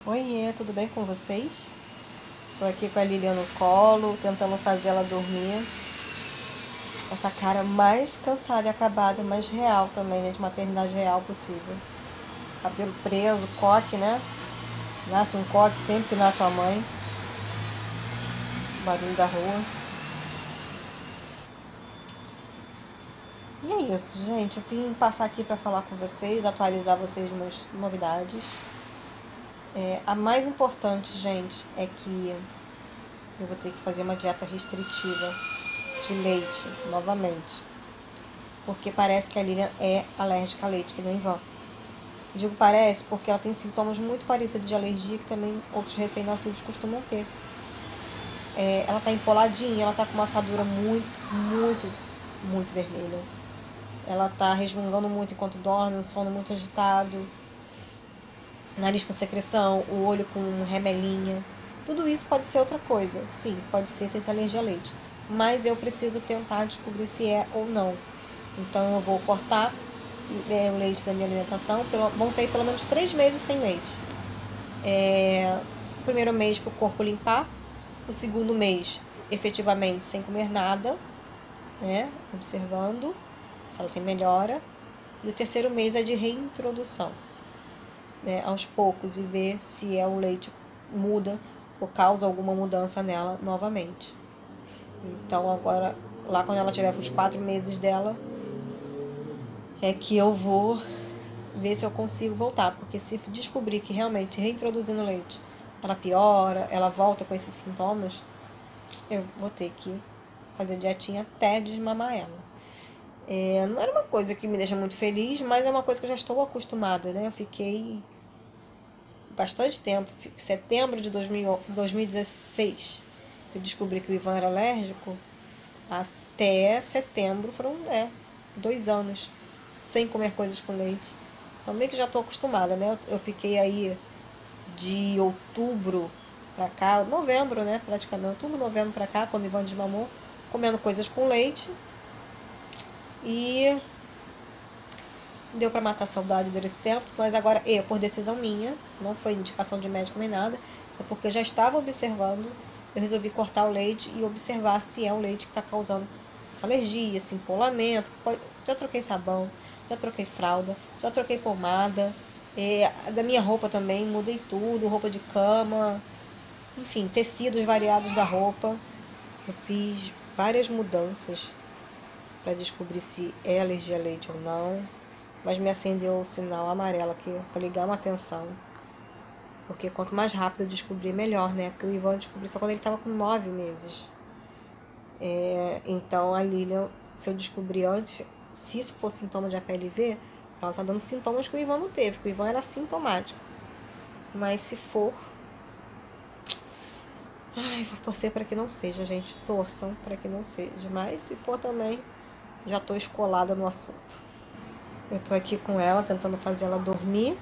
Oiê, tudo bem com vocês? Tô aqui com a Lilian no colo, tentando fazer ela dormir. Essa cara mais cansada e acabada, mais real também, né? De maternidade real possível. Cabelo preso, coque, né? Nasce um coque sempre que nasce uma mãe. Barulho da rua. E é isso, gente. Eu vim passar aqui pra falar com vocês, atualizar vocês de umas novidades. A mais importante, gente, é que eu vou ter que fazer uma dieta restritiva de leite, novamente. Porque parece que a Lilian é alérgica a leite, que nem Ivan. Digo parece porque ela tem sintomas muito parecidos de alergia que também outros recém-nascidos costumam ter. Ela tá empoladinha, ela tá com uma assadura muito vermelha. Ela tá resmungando muito enquanto dorme, um sono muito agitado, nariz com secreção, o olho com remelinha. Tudo isso pode ser outra coisa. Sim, pode ser sem alergia a leite. Mas eu preciso tentar descobrir se é ou não. Então eu vou cortar o leite da minha alimentação. Vão sair pelo menos 3 meses sem leite. O primeiro mês para o corpo limpar. O segundo mês, efetivamente, sem comer nada, né? Observando se ela tem melhora. E o terceiro mês é de reintrodução, né? Aos poucos, e ver se o leite muda ou causa alguma mudança nela novamente. Então agora, lá quando ela tiver para os 4 meses dela, é que eu vou ver se eu consigo voltar. Porque se descobrir que realmente reintroduzindo leite ela piora, ela volta com esses sintomas, eu vou ter que fazer dietinha até desmamar ela. Não era uma coisa que me deixa muito feliz, mas é uma coisa que eu já estou acostumada, né? Eu fiquei bastante tempo, setembro de 2016, eu descobri que o Ivan era alérgico, até setembro foram 2 anos sem comer coisas com leite. Então meio que já estou acostumada, né? Eu fiquei aí de outubro pra cá, novembro, né? Praticamente, outubro, novembro pra cá, quando o Ivan desmamou, comendo coisas com leite. E deu pra matar a saudade desse tempo, mas agora por decisão minha, não foi indicação de médico nem nada, é porque eu já estava observando, eu resolvi cortar o leite e observar se é o leite que está causando essa alergia, esse empolamento. Já troquei sabão, já troquei fralda, já troquei pomada, da minha roupa também, mudei tudo, roupa de cama, enfim, tecidos variados da roupa. Eu fiz várias mudanças para descobrir se é alergia a leite ou não, mas me acendeu o sinal amarelo aqui para ligar uma atenção, porque quanto mais rápido eu descobrir, melhor, né? Porque o Ivan descobriu só quando ele estava com 9 meses. Então a Lilian, se eu descobrir antes, se isso for sintoma de APLV, ela tá dando sintomas que o Ivan não teve, porque o Ivan era sintomático. Mas se for, vou torcer para que não seja, gente. Torçam para que não seja. Mas se for também, já tô escolada no assunto. Eu tô aqui com ela, tentando fazer ela dormir.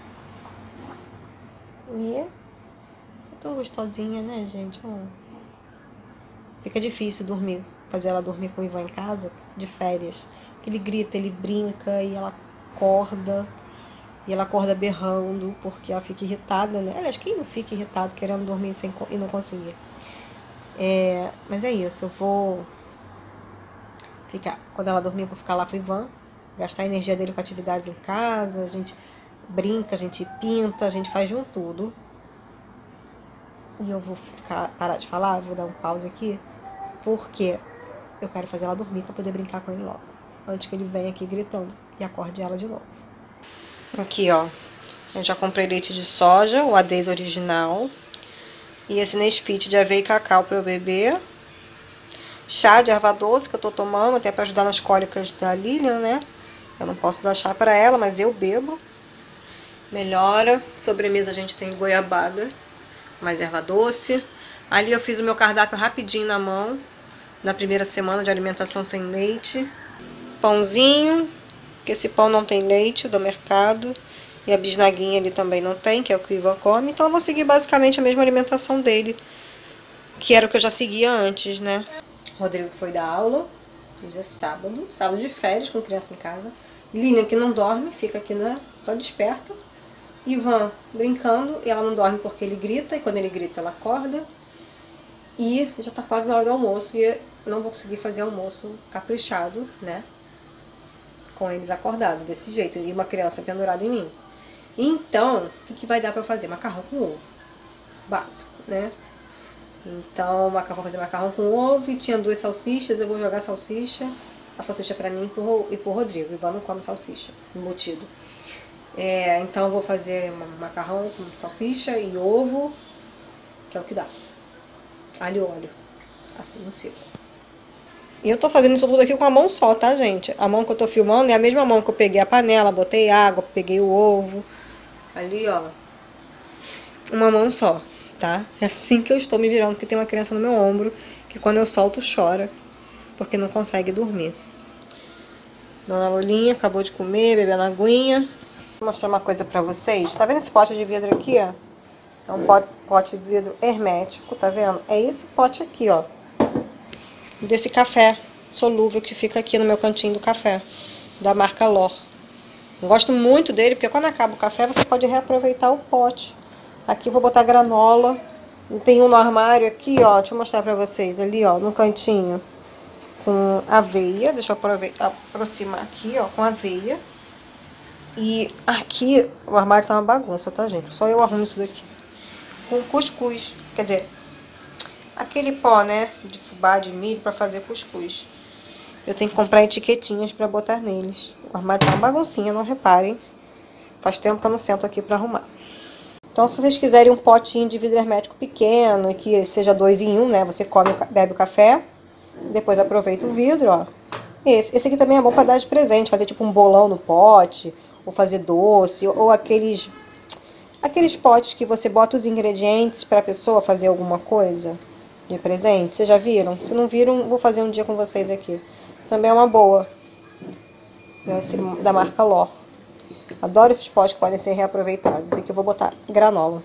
E tô gostosinha, né, gente? Fica difícil dormir, fazer ela dormir com o Ivan em casa, de férias. Ele grita, ele brinca e ela acorda. E ela acorda berrando, porque ela fica irritada, né? Aliás, quem não fica irritado querendo dormir e não conseguir? Mas é isso, eu vou ficar. Quando ela dormir, eu vou ficar lá com o Ivan, gastar a energia dele com atividades em casa, a gente brinca, a gente pinta, a gente faz de um tudo. E eu vou parar de falar, vou dar um pause aqui, porque eu quero fazer ela dormir para poder brincar com ele logo, antes que ele venha aqui gritando e acorde ela de novo. Aqui, ó, eu já comprei leite de soja, o Adaze original, e esse Nesfit de aveia e cacau para eu beber. Chá de erva doce que eu tô tomando, até para ajudar nas cólicas da Lilian, né? Eu não posso dar chá para ela, mas eu bebo. Melhora. Sobremesa a gente tem goiabada, mais erva doce. Ali eu fiz o meu cardápio rapidinho na mão, na primeira semana de alimentação sem leite. Pãozinho, que esse pão não tem leite, do mercado. E a bisnaguinha ali também não tem, que é o que o Ivan come. Então eu vou seguir basicamente a mesma alimentação dele, que era o que eu já seguia antes, né? Rodrigo foi dar aula, hoje é sábado de férias com criança em casa. Lilian, que não dorme, fica aqui, né, só desperta. Ivan brincando, e ela não dorme porque ele grita, e quando ele grita ela acorda. E já tá quase na hora do almoço, e eu não vou conseguir fazer almoço caprichado, né? Com eles acordados desse jeito, e uma criança pendurada em mim. Então, o que vai dar pra fazer? Macarrão com ovo. Básico, né? Então, vou fazer macarrão com ovo, e tinha 2 salsichas, eu vou jogar a salsicha pra mim e pro Rodrigo. O Ivan não come salsicha, embutido. Então, eu vou fazer macarrão com salsicha e ovo, que é o que dá. Alho e óleo, assim, no seco. E eu tô fazendo isso tudo aqui com a mão só, tá, gente? A mão que eu tô filmando é a mesma mão que eu peguei a panela, botei água, peguei o ovo. Ali, ó. Uma mão só, tá? É assim que eu estou me virando, porque tem uma criança no meu ombro que quando eu solto chora, porque não consegue dormir. Dona Lulinha acabou de comer, bebendo aguinha. Vou mostrar uma coisa pra vocês. Tá vendo esse pote de vidro aqui, ó? É um pote de vidro hermético, tá vendo? É esse pote aqui, ó. Desse café solúvel que fica aqui no meu cantinho do café, da marca Lor. Eu gosto muito dele, porque quando acaba o café, você pode reaproveitar o pote. Aqui eu vou botar granola. Tem um no armário aqui, ó. Deixa eu mostrar pra vocês. Ali, ó, no cantinho. Com aveia. Deixa eu aproximar aqui, ó, com aveia. E aqui, o armário tá uma bagunça, tá, gente? Só eu arrumo isso daqui. Com cuscuz, quer dizer, aquele pó, né, de fubá, de milho pra fazer cuscuz. Eu tenho que comprar etiquetinhas pra botar neles. O armário tá uma baguncinha, não reparem. Faz tempo que eu não sento aqui pra arrumar. Então, se vocês quiserem um potinho de vidro hermético pequeno, e que seja 2 em 1, né, você bebe o café, depois aproveita o vidro, ó. Esse aqui também é bom pra dar de presente, fazer tipo um bolão no pote, ou fazer doce, ou aqueles potes que você bota os ingredientes pra pessoa fazer alguma coisa de presente. Vocês já viram? Se não viram, vou fazer um dia com vocês aqui. Também é uma boa. Esse da marca Lor. Adoro esses potes que podem ser reaproveitados. Esse aqui eu vou botar granola.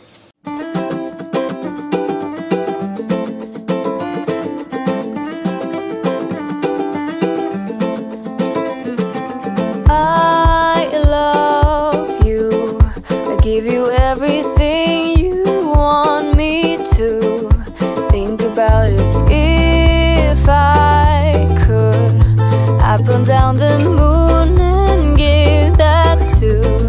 I love you. I give you everything you want me to. Think about it. If I could, I'd burn down the moon and give that to.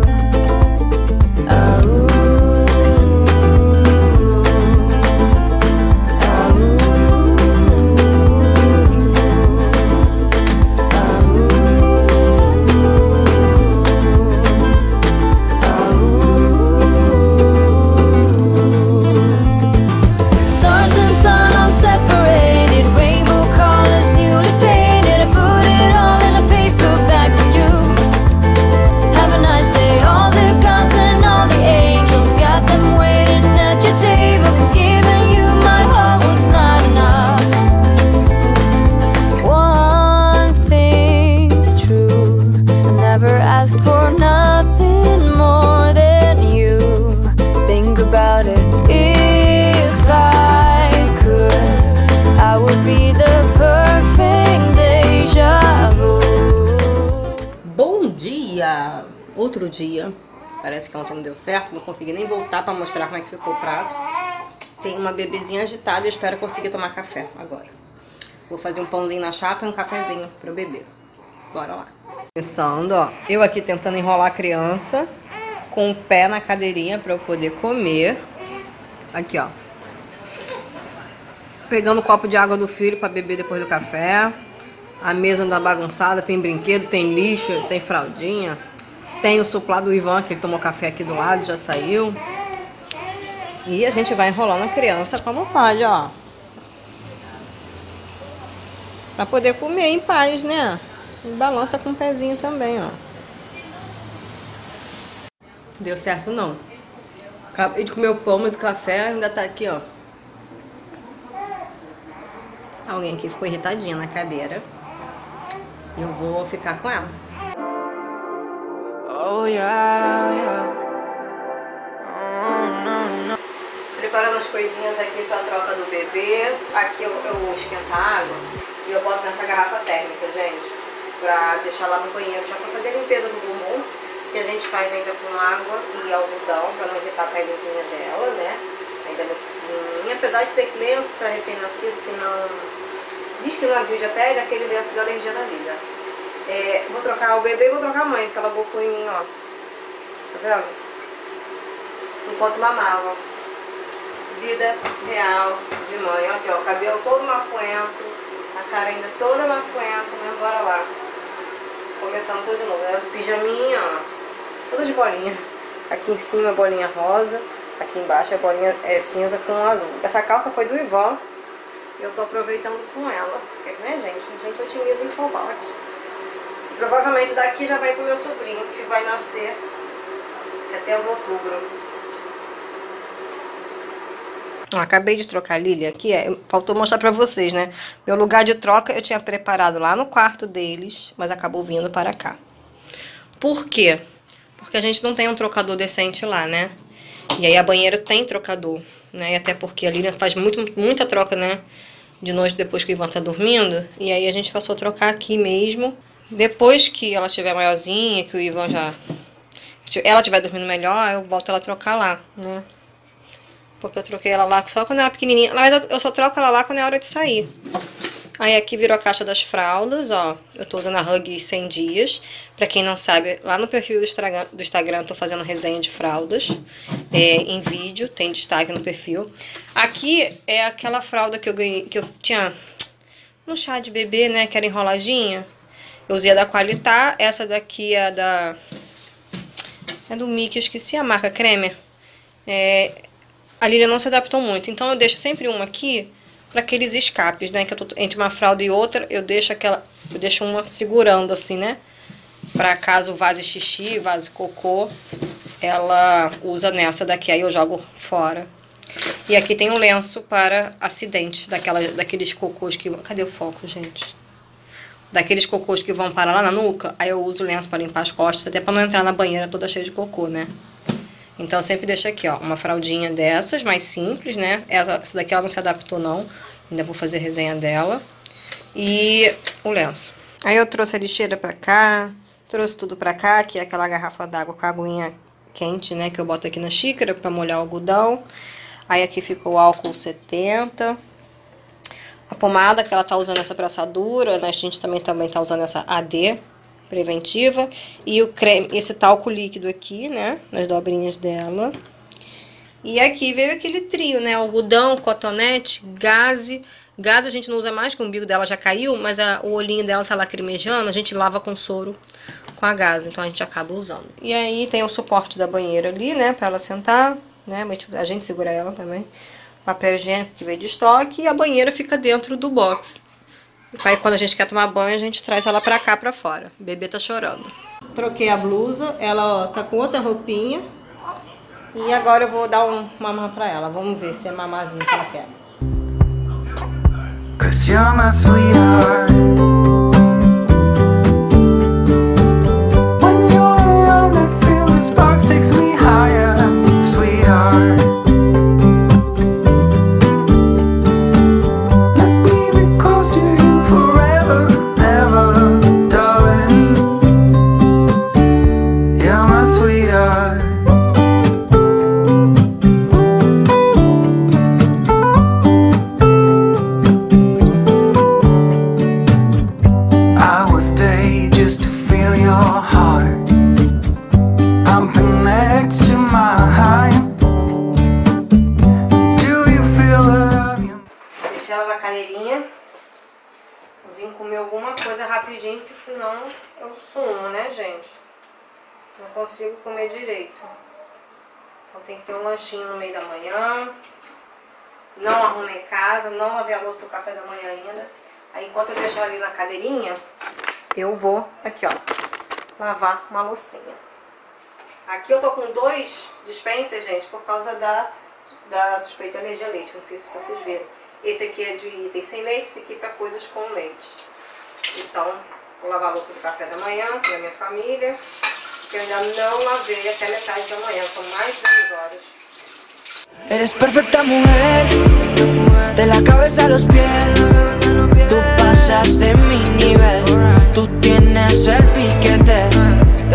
For nothing more than you. Think about it. If I could, I would be the perfect déjà vu. Bom dia! Outro dia. Parece que ontem não deu certo, não consegui nem voltar pra mostrar como é que ficou o prato. Tem uma bebezinha agitada e eu espero conseguir tomar café agora. Vou fazer um pãozinho na chapa e um cafezinho pra eu beber. Bora lá. Começando, ó, eu aqui tentando enrolar a criança com o pé na cadeirinha pra eu poder comer. Aqui, ó. Pegando o copo de água do filho pra beber depois do café. A mesa anda bagunçada, tem brinquedo, tem lixo, tem fraldinha. Tem o suplá do Ivan, que ele tomou café aqui do lado, já saiu. E a gente vai enrolando a criança como pode, ó. Pra poder comer em paz, né? E balança com o pezinho também, ó. Deu certo não. Acabei de comer o pão, mas o café ainda tá aqui, ó. Alguém aqui ficou irritadinha na cadeira. E eu vou ficar com ela. Oh, yeah, yeah. Oh, no. Preparando as coisinhas aqui pra troca do bebê. Aqui eu esquento a água e eu boto nessa garrafa térmica, gente. Pra deixar lá no banheiro já pra fazer a limpeza do bumbum. que a gente faz ainda com água e algodão, para não irritar a pelezinha dela, né? Ainda muito pequenininha. Apesar de ter lenço para recém-nascido que não... diz que não agride a pele, aquele lenço da alergia da Lilia. Vou trocar o bebê e vou trocar a mãe, porque ela bufou em mim, ó. Tá vendo? Enquanto mamava. Vida real de mãe. Aqui, ó, o cabelo todo mafuento, a cara ainda toda mafuenta, né? Bora lá. Começando tudo de novo. Pijaminha, ó. Toda de bolinha. Aqui em cima, bolinha rosa. Aqui embaixo, a bolinha cinza com azul. Essa calça foi do Ivan. Eu tô aproveitando com ela. Porque, né, gente? A gente otimiza em enxoval aqui. E provavelmente daqui já vai pro meu sobrinho, que vai nascer setembro, outubro. Acabei de trocar a Lilia aqui, faltou mostrar pra vocês, né? Meu lugar de troca eu tinha preparado lá no quarto deles, mas acabou vindo para cá. Por quê? Porque a gente não tem um trocador decente lá, né? E aí a banheira tem trocador, né? E até porque a Lilia faz muita troca, né? De noite depois que o Ivan tá dormindo. E aí a gente passou a trocar aqui mesmo. Depois que ela estiver maiorzinha, que o Ivan já... ela estiver dormindo melhor, eu volto ela a trocar lá, né? Porque eu troquei ela lá só quando ela era pequenininha. Na verdade, eu só troco ela lá quando é hora de sair. Aí aqui virou a caixa das fraldas, ó. Eu tô usando a Huggies 100 dias. Pra quem não sabe, lá no perfil do Instagram eu tô fazendo resenha de fraldas. Em vídeo, tem destaque no perfil. Aqui é aquela fralda que eu ganhei, que eu tinha no chá de bebê, né? Que era enroladinha. Eu usei a da Qualitar. Essa daqui é da... é do Mickey, eu esqueci a marca, Cremer. A Lilia não se adaptou muito, então eu deixo sempre uma aqui para aqueles escapes, né? Que eu tô entre uma fralda e outra, eu deixo uma segurando assim, né? Para caso vaze xixi, vaze cocô, ela usa nessa daqui, aí eu jogo fora. E aqui tem um lenço para acidentes, daqueles cocôs que... cadê o foco, gente? Daqueles cocôs que vão parar lá na nuca, aí eu uso o lenço para limpar as costas, até para não entrar na banheira toda cheia de cocô, né? Então eu sempre deixo aqui, ó, uma fraldinha dessas, mais simples, né? Essa daqui ela não se adaptou não, ainda vou fazer resenha dela. E o lenço. Aí eu trouxe a lixeira pra cá, trouxe tudo pra cá, que é aquela garrafa d'água com a aguinha quente, né? Que eu boto aqui na xícara pra molhar o algodão. Aí aqui ficou o álcool 70. A pomada que ela tá usando essa pra assadura, né? A gente também tá usando essa AD preventiva. E o creme, esse talco líquido aqui, né? Nas dobrinhas dela. E aqui veio aquele trio, né? Algodão, cotonete, gaze. Gaze a gente não usa mais, que o umbigo dela já caiu, mas o olhinho dela tá lacrimejando. A gente lava com soro com a gaze, então a gente acaba usando. E aí tem o suporte da banheira ali, né? Pra ela sentar, né? A gente segura ela também. Papel higiênico que veio de estoque. E a banheira fica dentro do box. Aí quando a gente quer tomar banho, a gente traz ela pra cá, pra fora. O bebê tá chorando. Troquei a blusa, ela ó, tá com outra roupinha. E agora eu vou dar um mamar pra ela. Vamos ver se é mamazinho que ela quer. 'Cause you're my sweetheart. When you're around, I feel the sparks takes me higher, sweetheart. Rapidinho, porque senão eu sumo, né, gente? Não consigo comer direito. Então tem que ter um lanchinho no meio da manhã. Não arrumei casa, não lavei a louça do café da manhã ainda. Aí enquanto eu deixo ela ali na cadeirinha, eu vou aqui, ó, lavar uma loucinha. Aqui eu tô com 2 dispensers, gente, por causa da suspeita de alergia a leite. Não sei se vocês viram. Esse aqui é de itens sem leite, esse aqui é pra coisas com leite. Então, vou lavar a louça do café da manhã da minha família, que eu ainda não lavei até metade da manhã, são mais de 2 horas. Eres perfecta mujer, de la cabeza a los pies, tú pasas de mi nivel, tú tienes el piquete, te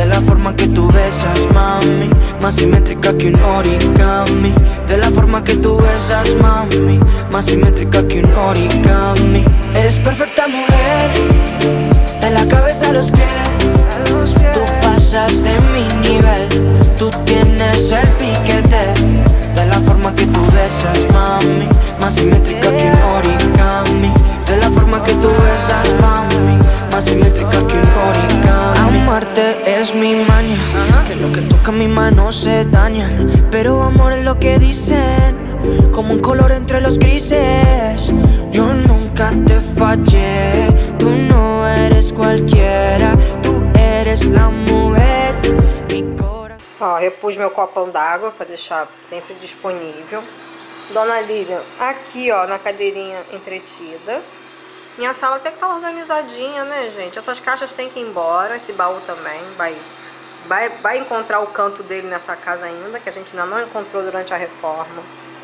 De la forma que tú besas, mami, más simétrica que un origami. De la forma que tú besas, mami, más simétrica que un origami. Eres perfecta mujer, de la cabeza a los pies. Tú pasas de mi nivel, tú tienes el piquete. De la forma que tú besas, mami, más simétrica que un origami. De la forma que tú besas, mami, más simétrica que un origami. Amarte es mi maña, que lo que toca mi mano se daña. Pero amor es lo que dicen, como un color entre los grises. Yo nunca te fallé, tú no eres cualquiera, tú eres la mujer, mi corazón. Ó, repus meu copão d'água para deixar sempre disponível. Dona Lilian aqui, ó, na cadeirinha entretida. Minha sala até que tá organizadinha, né, gente? Essas caixas tem que ir embora, esse baú também vai encontrar o canto dele nessa casa ainda, que a gente ainda não encontrou durante a reforma.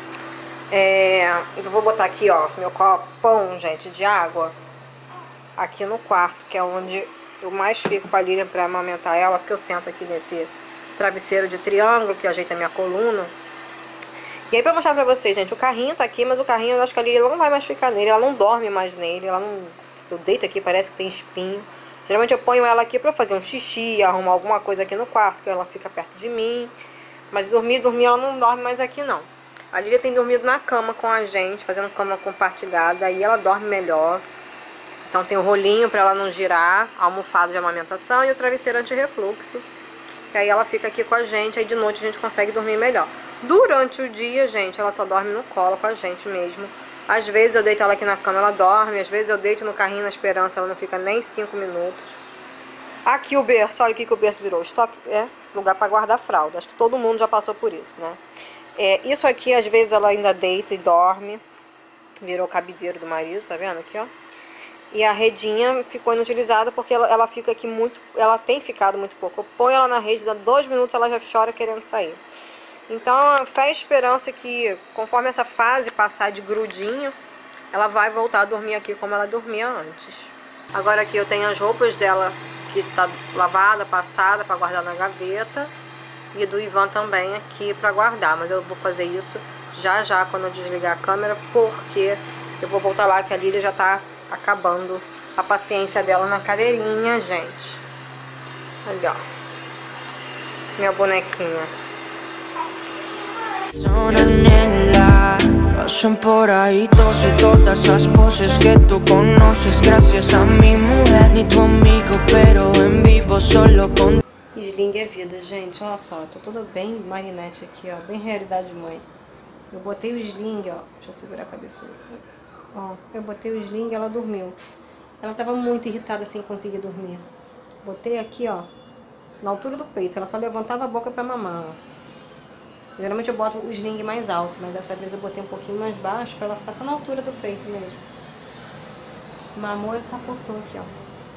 Eu vou botar aqui, ó, meu copão, gente, de água aqui no quarto, que é onde eu mais fico com a Lilian pra amamentar ela, porque eu sento aqui nesse travesseiro de triângulo que ajeita a minha coluna. E aí, pra mostrar pra vocês, gente, o carrinho tá aqui, mas o carrinho eu acho que a Lilian não vai mais ficar nele, ela não dorme mais nele, ela não... Eu deito aqui, parece que tem espinho. Geralmente eu ponho ela aqui pra fazer um xixi, arrumar alguma coisa aqui no quarto, que ela fica perto de mim. Mas dormir, ela não dorme mais aqui, não. A Lilian tem dormido na cama com a gente, fazendo cama compartilhada, aí ela dorme melhor. Então tem o rolinho pra ela não girar, a almofada de amamentação e o travesseiro anti-refluxo. E aí ela fica aqui com a gente, aí de noite a gente consegue dormir melhor. Durante o dia, gente, ela só dorme no colo com a gente mesmo. Às vezes eu deito ela aqui na cama, ela dorme. Às vezes eu deito no carrinho na esperança, ela não fica nem 5 minutos. Aqui o berço, olha o que o berço virou. Estoque, lugar para guardar fralda. Acho que todo mundo já passou por isso, né? Isso aqui, às vezes ela ainda deita e dorme. Virou cabideiro do marido, tá vendo aqui, ó? E a redinha ficou inutilizada porque ela fica aqui muito... Ela tem ficado muito pouco. Eu ponho ela na rede, dá 2 minutos, ela já chora querendo sair. Então, a fé e esperança que, conforme essa fase passar de grudinho, ela vai voltar a dormir aqui como ela dormia antes. Agora aqui eu tenho as roupas dela que tá lavada, passada, para guardar na gaveta. E do Ivan também aqui para guardar. Mas eu vou fazer isso já quando eu desligar a câmera, porque eu vou voltar lá que a Lilian já tá acabando a paciência dela na cadeirinha, gente. Olha, ó. Minha bonequinha. Nela, pasan por ahí todos y todas esas poses que tú conoces. Gracias a mi mujer, ni tu amigo, pero en vivo solo con... Sling é vida, gente. Olha só, tô toda bem marinete aqui, ó. Bem realidade de mãe. Eu botei o sling, ó. Deixa eu segurar a cabeça. Ó, eu botei o sling e ela dormiu. Ela tava muito irritada sem conseguir dormir. Botei aqui, ó, na altura do peito. Ela só levantava a boca pra mamar, ó. Geralmente eu boto o sling mais alto, mas dessa vez eu botei um pouquinho mais baixo pra ela ficar só na altura do peito mesmo. Mamou e capotou aqui, ó.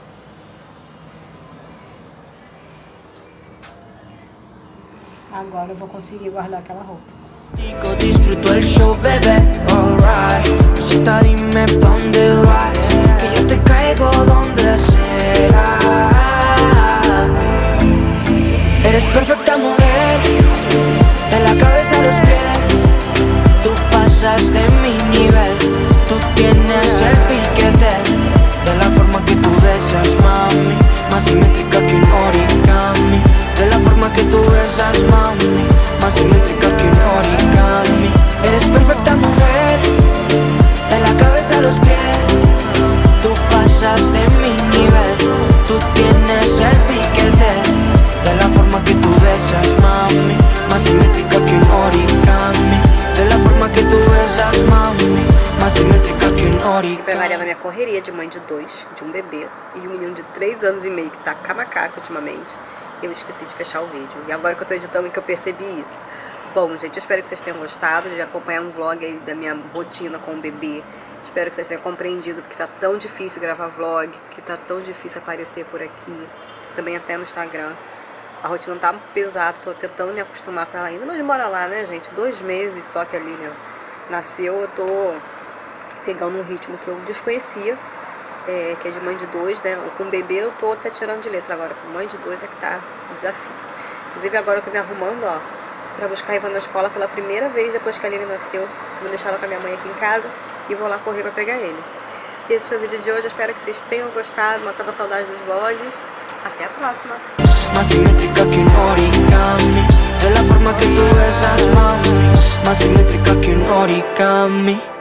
Agora eu vou conseguir guardar aquela roupa. Disfruto el show, bebé, alright. Cita, dime pa' dónde vas, que yo te caigo donde sea. Eres perfecta mujer, de la cabeza a los pies. Tú pasas de mi nivel, tú tienes el piquete. De la forma que tú besas, mami, más simétrica que un origami. De la forma que tú besas, mami, más simétrica que un origami. Eres perfecta mujer, de la cabeza a los pies. Tú pasas de mi nivel, tú tienes el piquete. De la forma que tú besas, mami, más simétrica que un origami. De la forma que tú besas, mami, más simétrica que un origami. Prepararia na minha correria de mãe de 2, de um bebê e de um menino de 3 anos e meio que tá com a macaca ultimamente. Eu esqueci de fechar o vídeo. E agora que eu tô editando que eu percebi isso. Bom, gente, eu espero que vocês tenham gostado de acompanhar um vlog aí da minha rotina com o bebê. Espero que vocês tenham compreendido porque tá tão difícil gravar vlog, que tá tão difícil aparecer por aqui, também até no Instagram. A rotina tá pesada, tô tentando me acostumar com ela ainda, mas bora lá, né, gente? 2 meses só que a Lilian nasceu, eu tô pegando um ritmo que eu desconhecia. que é de mãe de 2, né? Com bebê eu tô até tirando de letra agora, com mãe de 2 é que tá o desafio. Inclusive agora eu tô me arrumando, ó, pra buscar a Ivan na escola pela primeira vez depois que a Aline nasceu. Vou deixar ela com a minha mãe aqui em casa e vou lá correr pra pegar ele. Esse foi o vídeo de hoje, eu espero que vocês tenham gostado, matado a saudade dos vlogs. Até a próxima! Más simétrica que un origami, de la forma que tú besas, mami. Más simétrica que un origami.